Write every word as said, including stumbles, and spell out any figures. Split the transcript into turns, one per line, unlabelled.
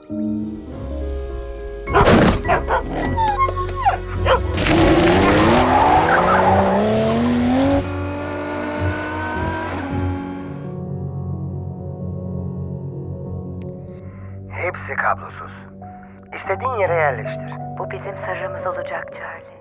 Hepsi kablosuz. İstediğin yere yerleştir.
Bu bizim sırrımız olacak Charlie.